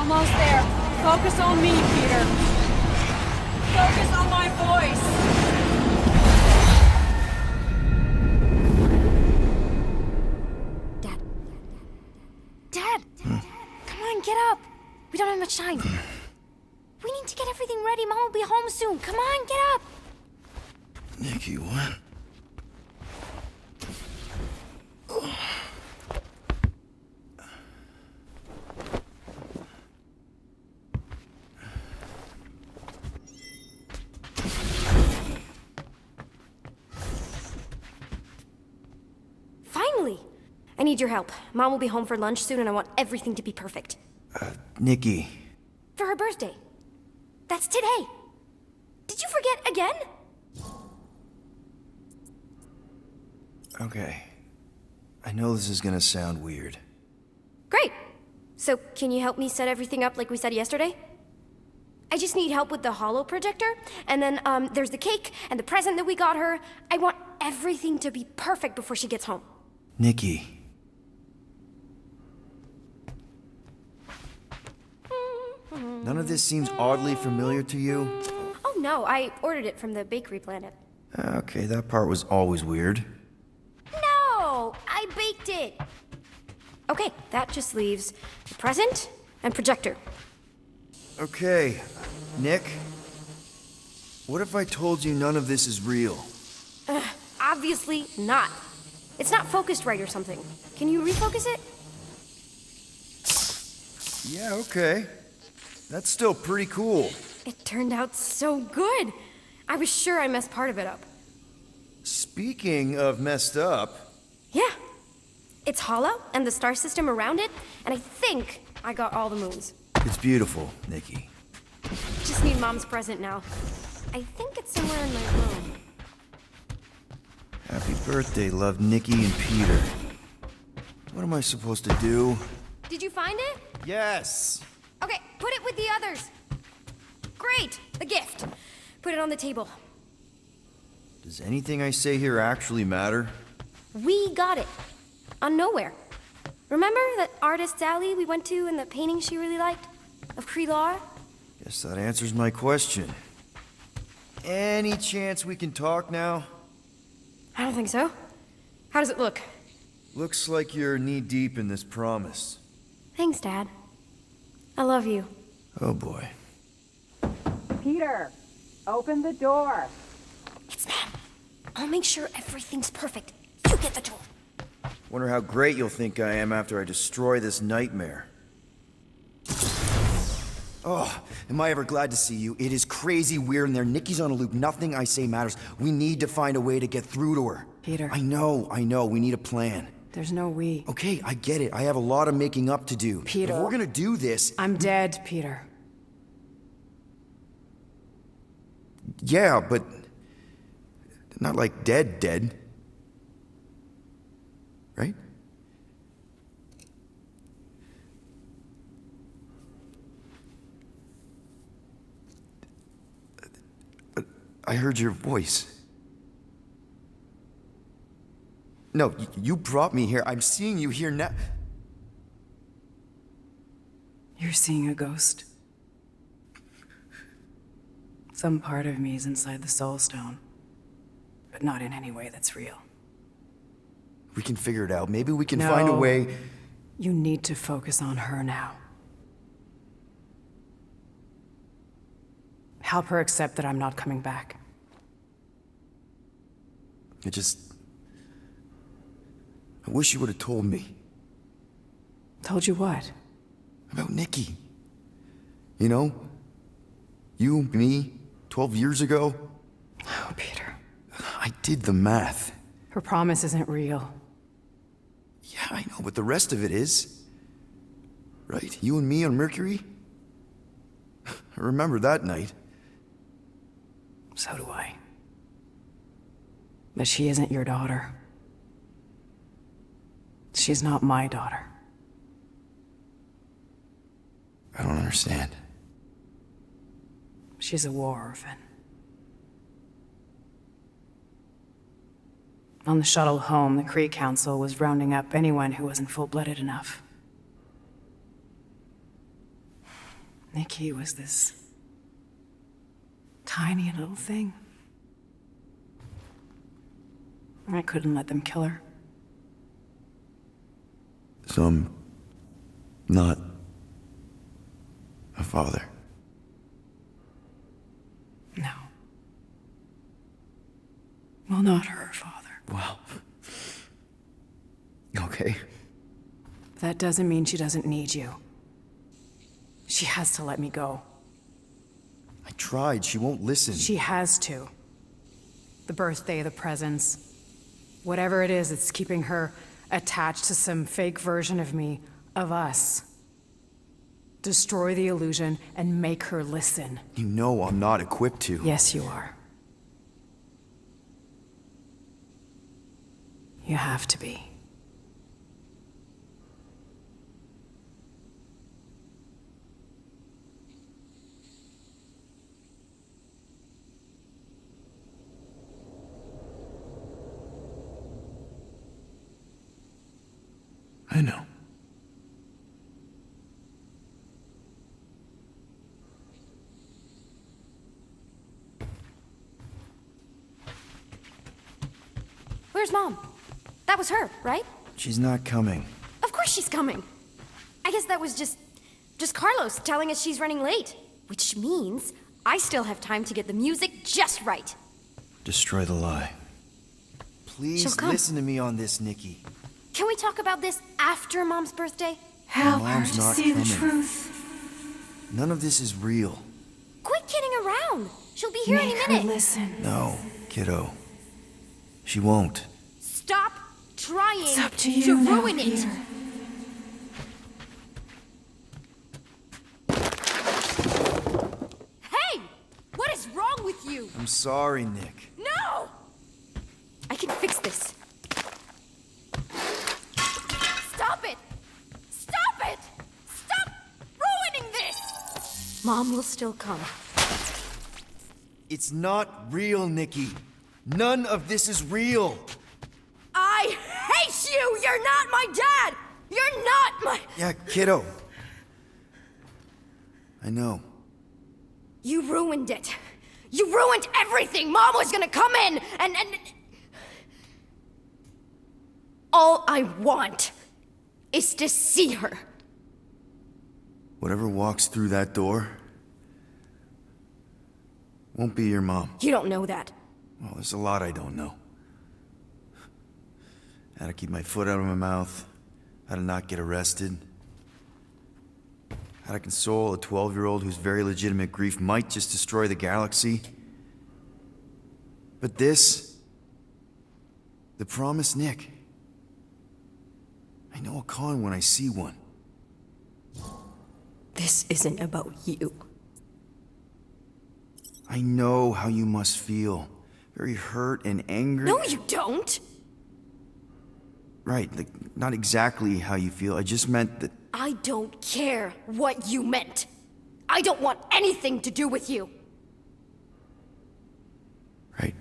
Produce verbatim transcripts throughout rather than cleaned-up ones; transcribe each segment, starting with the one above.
Almost there. Focus on me, Peter. Focus on my voice. Dad. Dad! Come on, get up. We don't have much time. We need to get everything ready. Mom will be home soon. Come on, get up. Nikki, what? Finally! I need your help. Mom will be home for lunch soon and I want everything to be perfect. Uh, Nikki. For her birthday. That's today. Did you forget again? Okay. I know this is gonna sound weird. Great. So, can you help me set everything up like we said yesterday? I just need help with the holo projector, and then, um, there's the cake and the present that we got her. I want everything to be perfect before she gets home. Nikki. None of this seems oddly familiar to you? Oh no, I ordered it from the Bakery Planet. Okay, that part was always weird. No! I baked it! Okay, that just leaves the present and projector. Okay, Nick. What if I told you none of this is real? Uh, obviously not. It's not focused right or something. Can you refocus it? Yeah, okay. That's still pretty cool. It turned out so good. I was sure I messed part of it up. Speaking of messed up... Yeah. It's hollow, and the star system around it, and I think I got all the moons. It's beautiful, Nikki. Just need Mom's present now. I think it's somewhere in my room. Happy birthday, love, Nikki and Peter. What am I supposed to do? Did you find it? Yes! Okay, put it with the others. Great, the gift. Put it on the table. Does anything I say here actually matter? We got it. On Nowhere. Remember that artist's alley we went to and the painting she really liked? Of Krelar? Guess that answers my question. Any chance we can talk now? I don't think so. How does it look? Looks like you're knee-deep in this promise. Thanks, Dad. I love you. Oh boy. Peter, open the door. It's Mom. I'll make sure everything's perfect. You get the tool. Wonder how great you'll think I am after I destroy this nightmare. Oh, am I ever glad to see you. It is crazy weird in there. Nikki's on a loop. Nothing I say matters. We need to find a way to get through to her. Peter. I know, I know. We need a plan. There's no we. Okay, I get it. I have a lot of making up to do. Peter. If we're gonna do this... I'm dead, Peter. Yeah, but... not like dead dead. Right? But I heard your voice. No, y- you brought me here. I'm seeing you here now. You're seeing a ghost. Some part of me is inside the Soul Stone, but not in any way that's real. We can figure it out. Maybe we can No. find a way... You need to focus on her now. Help her accept that I'm not coming back. It just... I wish you would have told me. Told you what? About Nikki. You know? You, me, twelve years ago. Oh, Peter. I did the math. Her promise isn't real. Yeah, I know, but the rest of it is. Right? You and me on Mercury? I remember that night. So do I. But she isn't your daughter. She's not my daughter. I don't understand. She's a war orphan. On the shuttle home, the Kree Council was rounding up anyone who wasn't full-blooded enough. Nikki was this tiny little thing. I couldn't let them kill her. So I'm not a father. No. Well, not her father. Wow. Okay. That doesn't mean she doesn't need you. She has to let me go. I tried. She won't listen. She has to. The birthday, the presents. Whatever it is, it's keeping her attached to some fake version of me, of us. Destroy the illusion and make her listen. You know I'm not equipped to. Yes, you are. You have to be. I know. Where's Mom? That was her, right? She's not coming. Of course she's coming. I guess that was just... just Carlos telling us she's running late. Which means I still have time to get the music just right. Destroy the lie. Please She'll come. listen to me on this, Nikki. Can we talk about this after Mom's birthday? Help her to see the truth. None of this is real. Quit kidding around. She'll be here any minute. Listen. No, kiddo. She won't. Stop trying It's up to you now, ruin it. Peter. Hey! What is wrong with you? I'm sorry, Nick. No! I can fix this. Stop it! Stop it! Stop ruining this! Mom will still come. It's not real, Nikki. None of this is real. I hate you! You're not my dad! You're not my... Yeah, kiddo. I know. You ruined it. You ruined everything! Mom was gonna come in and... and... All I want is to see her. Whatever walks through that door won't be your mom. You don't know that. Well, there's a lot I don't know. How to keep my foot out of my mouth, how to not get arrested, how to console a twelve-year-old whose very legitimate grief might just destroy the galaxy. But this, the promised Nick, I know a con when I see one. This isn't about you. I know how you must feel. Very hurt and angry. No, you don't! Right, like, not exactly how you feel. I just meant that... I don't care what you meant. I don't want anything to do with you. Right.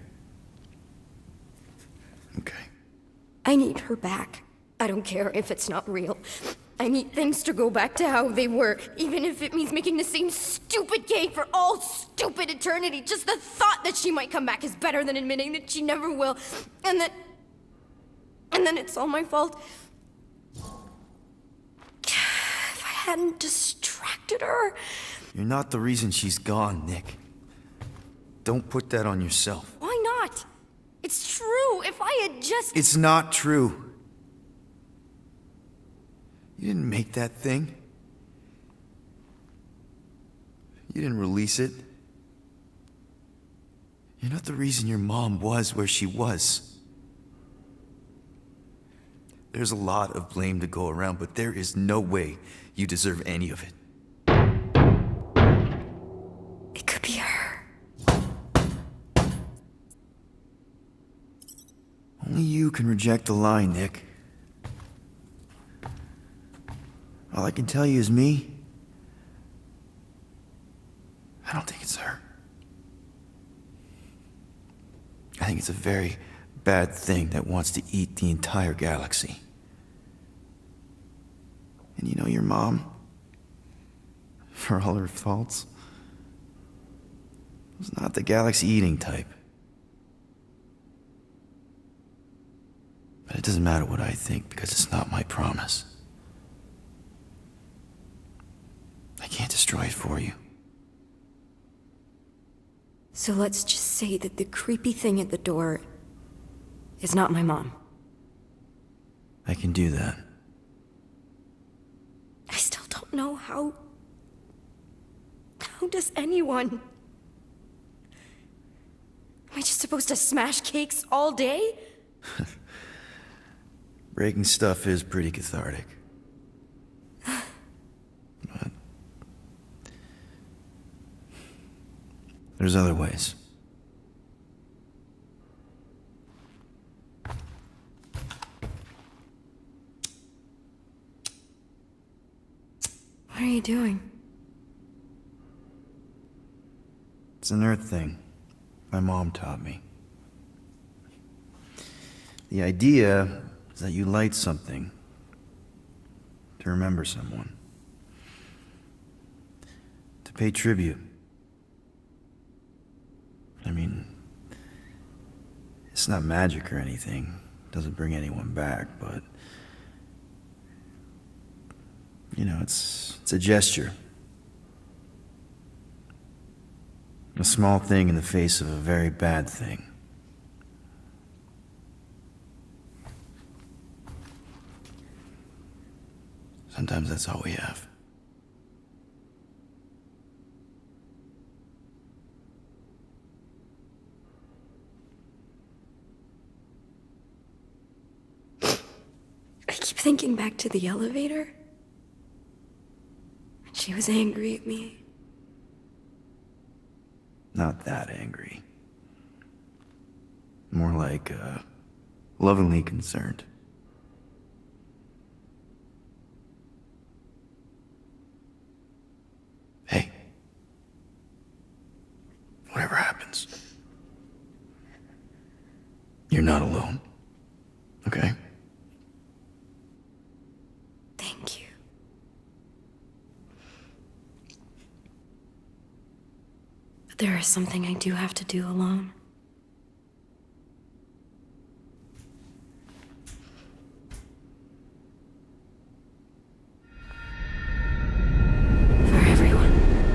Okay. I need her back. I don't care if it's not real. I need things to go back to how they were, even if it means making the same stupid game for all stupid eternity. Just the thought that she might come back is better than admitting that she never will. And that... And then it's all my fault. If I hadn't distracted her... You're not the reason she's gone, Nick. Don't put that on yourself. Why not? It's true. If I had just... It's not true. You didn't make that thing. You didn't release it. You're not the reason your mom was where she was. There's a lot of blame to go around, but there is no way you deserve any of it. It could be her. Only you can reject the lie, Nick. All I can tell you is me. I don't think it's her. I think it's a very bad thing that wants to eat the entire galaxy. And you know your mom? For all her faults. Was not the galaxy-eating type. But it doesn't matter what I think, because it's not my promise. I can't destroy it for you. So let's just say that the creepy thing at the door is not my mom. I can do that. I still don't know how... How does anyone... Am I just supposed to smash cakes all day? Breaking stuff is pretty cathartic. But... there's other ways. What are you doing? It's an Earth thing. My mom taught me. The idea is that you light something to remember someone. To pay tribute. I mean, it's not magic or anything. It doesn't bring anyone back, but... you know, it's, it's a gesture. A small thing in the face of a very bad thing. Sometimes that's all we have. I keep thinking back to the elevator. She was angry at me. Not that angry. More like, uh, lovingly concerned. Hey. Whatever happens, you're not alone. Okay? Thank you. But there is something I do have to do alone. For everyone.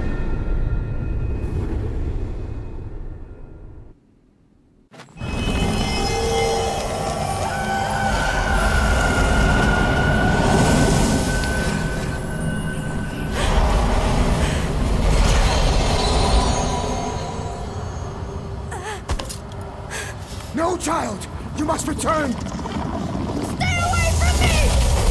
No, child! You must return! Stay away from me!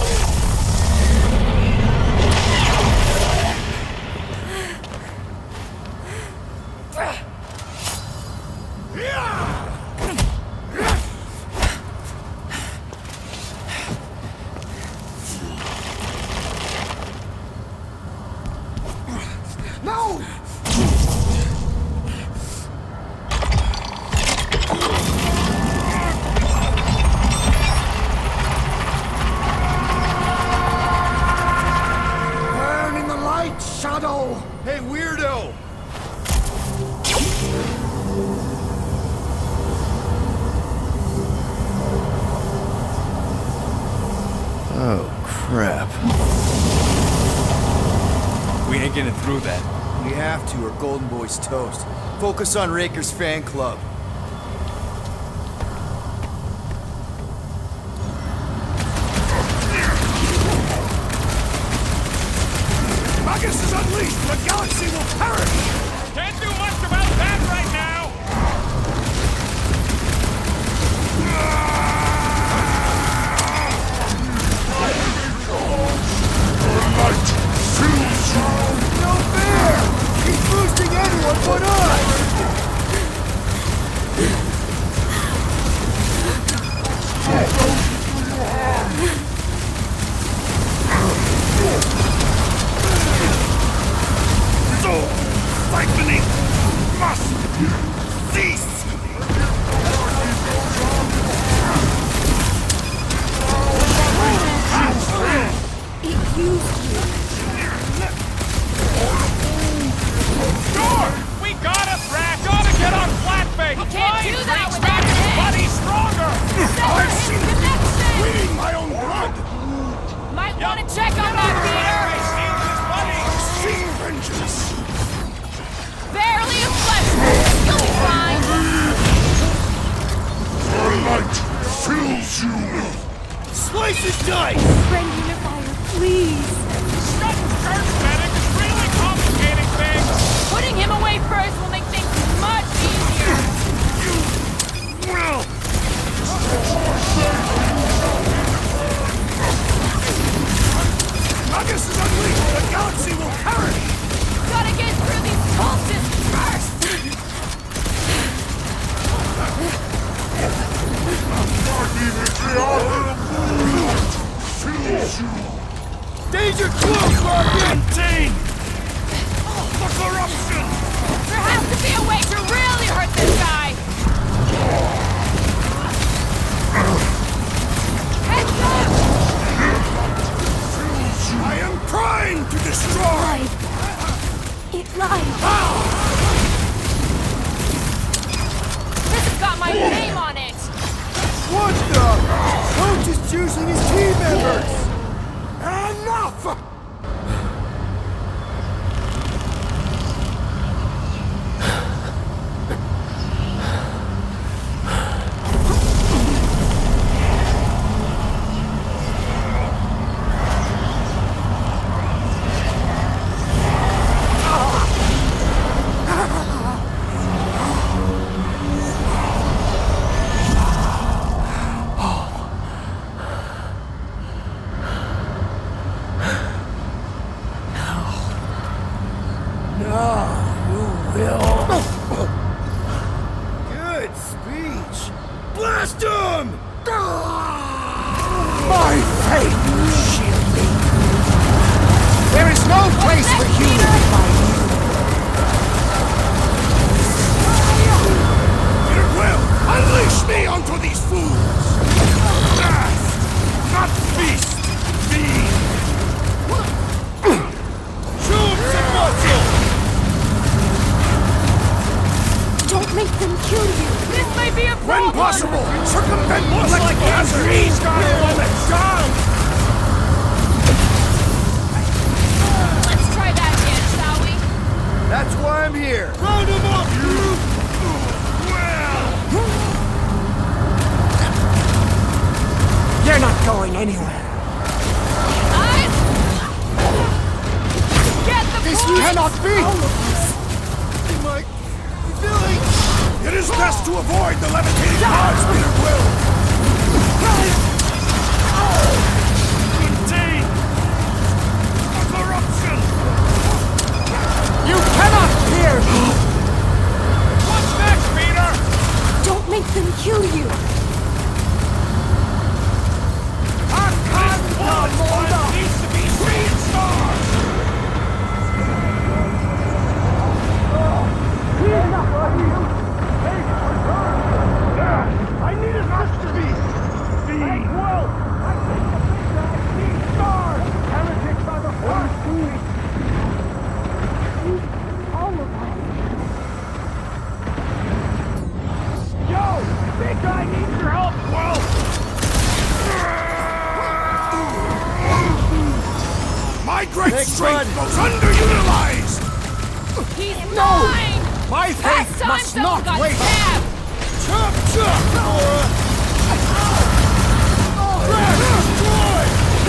No! Burn in the light, Shadow! Hey, weirdo! Oh, crap. We ain't getting through that. We have to, or Golden Boy's toast. Focus on Raker's fan club. Magus is unleashed! The galaxy will perish! Can't do much about that right now! No fair! He's boosting anyone but us! gonna check on that, Peter! Seek vengeance! Barely a flesh wound. You'll be fine. The light fills you! Slice and dice! Friend Unifier, please. Shut Kirk, Medic! It's really complicating things! Putting him away first will make things much easier. Well! Magus is unleashed! The galaxy will perish! Gotta get through these cultists first. Danger close, Larkin! Contain! The corruption! There has to be a way to really hurt this guy. Heads up! I am trying to destroy! It lied. This has got my name on it. What the? Coach is choosing his team members! Enough! Good speech! Blast him! My fate will shield me! There is no place for humans like you! It will! Unleash me onto these fools! Fast! Not feast! Feed! Shoot some muscle! Don't make them kill you. This may be a When problem. possible, circumvent Like molecular hazards! trees got down! Let's try that again, shall we? That's why I'm here! Round him up, you! You're not going anywhere! Eyes. Get the This point. cannot be! My feeling! It is best to avoid the levitating rods, Peter Quill! Contain! The corruption! You cannot fear me! What's next, Peter? Don't make them kill you. One needs to be reinstalled! I need it has to be! Feed! Well! I think the big guy needs stars! Heretics are the first feed! All of us. Yo! Big guy needs your help! Well! My great Thanks, strength bud. goes underutilized! He's mine. My Last faith time must someone not got wait! stabbed. Chop, chop, Nora! Crash, destroy!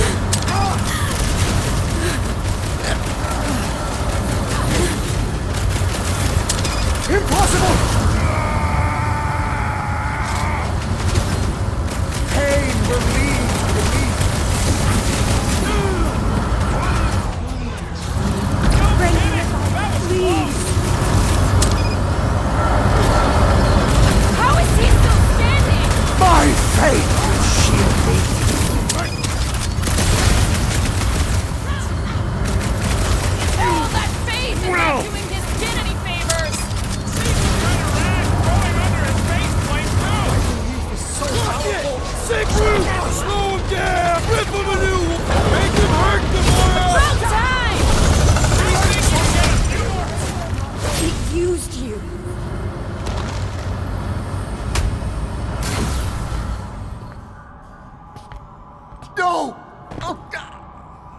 Impossible! Pain relieves relief. Please. How is he still standing? My faith will shield me. Oh, that face is not doing his skin any favors. Growing under his faceplate, too! Sick root! Slow him down! Rip him a new one! Make him hurt tomorrow! About time. It used you. No! Oh, God.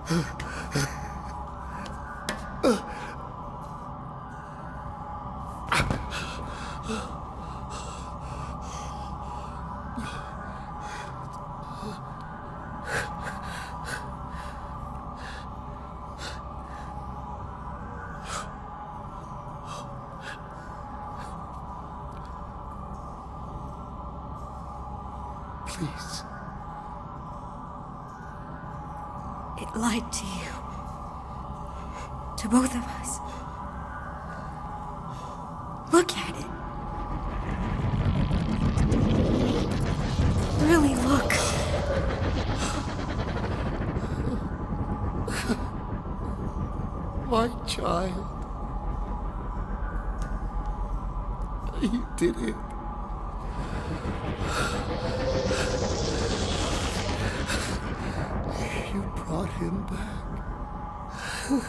Please. It lied to you. To both of us. Look at it. Really look. My child. You did it. You brought him back.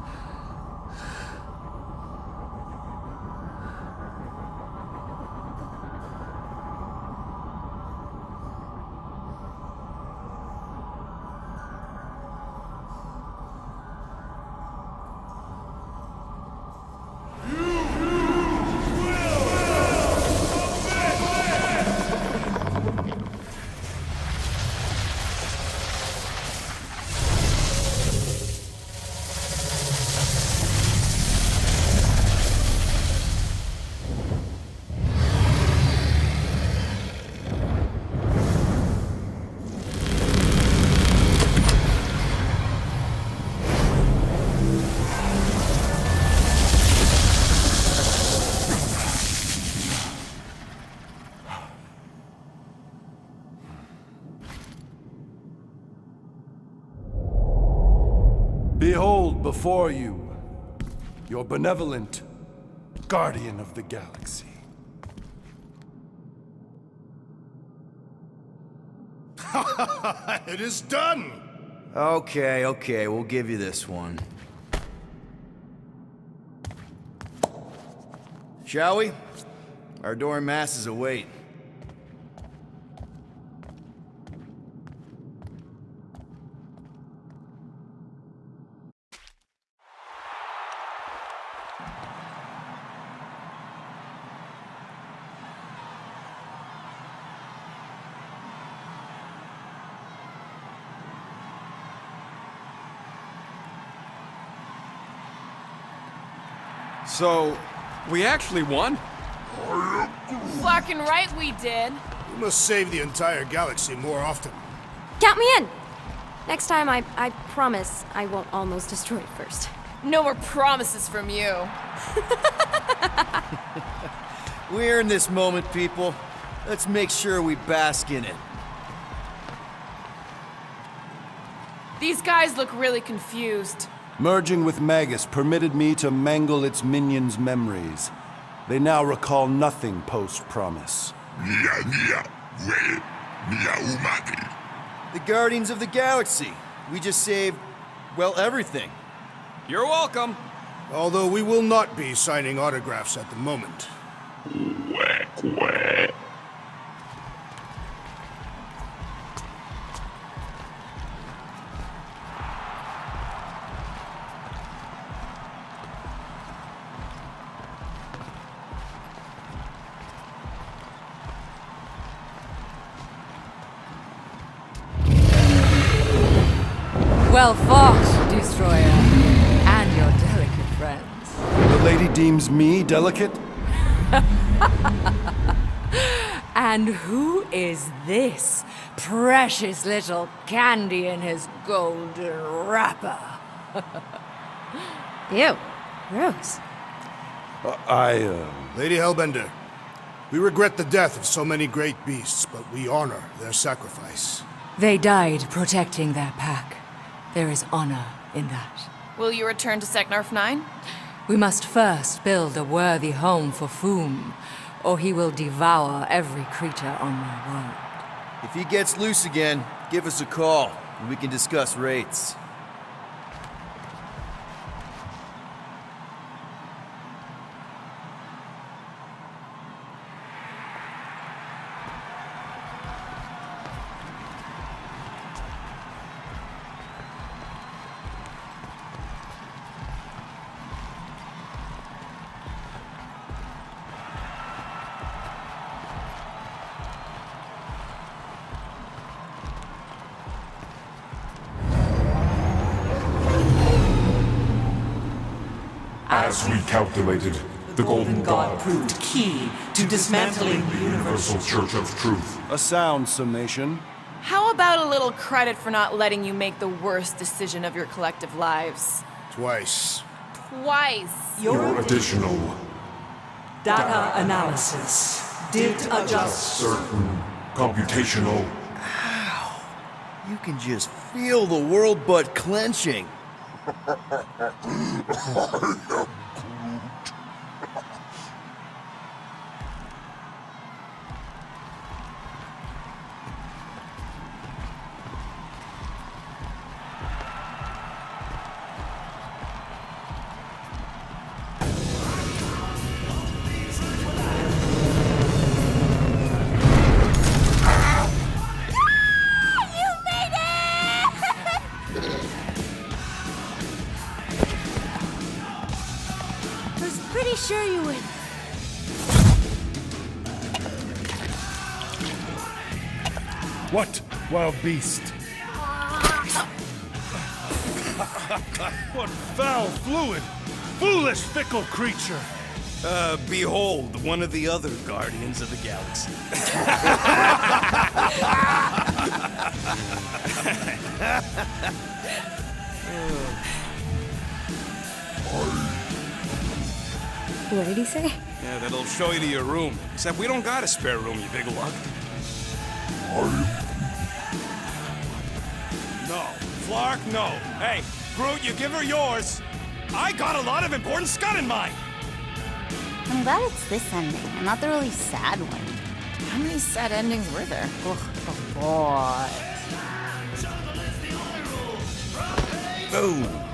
Behold before you, your benevolent guardian of the galaxy. It is done! Okay, okay, we'll give you this one. Shall we? Our adoring masses await. So, we actually won? Fucking right we did. We must save the entire galaxy more often. Count me in! Next time, I, I promise I won't almost destroy it first. No more promises from you. We're in this moment, people. Let's make sure we bask in it. These guys look really confused. Merging with Magus permitted me to mangle its minions' memories. They now recall nothing post-promise. The Guardians of the Galaxy. We just saved, well, everything. You're welcome. Although we will not be signing autographs at the moment. Well fought, Destroyer, and your delicate friends. The lady deems me delicate? And who is this precious little candy in his golden wrapper? Ew. Gross. Uh, I, uh... Lady Hellbender, we regret the death of so many great beasts, but we honor their sacrifice. They died protecting their pack. There is honor in that. Will you return to Seknarf nine? We must first build a worthy home for Foom, or he will devour every creature on my world. If he gets loose again, give us a call, and we can discuss rates. As we calculated, the Golden God proved key to dismantling the Universal Church of Truth. A sound summation. How about a little credit for not letting you make the worst decision of your collective lives? Twice. Twice. Your additional data analysis did adjust certain computational. Ow. You can just feel the world butt clenching. Pretty sure you would. What, wild beast? What foul fluid! Foolish, fickle creature! Uh, behold, one of the other Guardians of the Galaxy. What did he say? Yeah, that'll show you to your room. Except we don't got a spare room, you big lug. No. Flark, no. Hey, Groot, you give her yours. I got a lot of important scud in mine. I'm glad it's this ending, and not the really sad one. How many sad endings were there? Ugh, boy. Oh.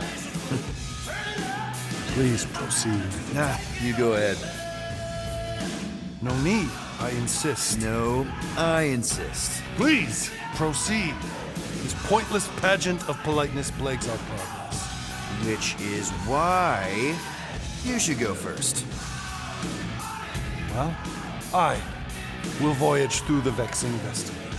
Please proceed. Nah, you go ahead. No need. I insist. No, I insist. Please proceed. This pointless pageant of politeness plagues our progress. Which is why you should go first. Well, I will voyage through the vexing destiny.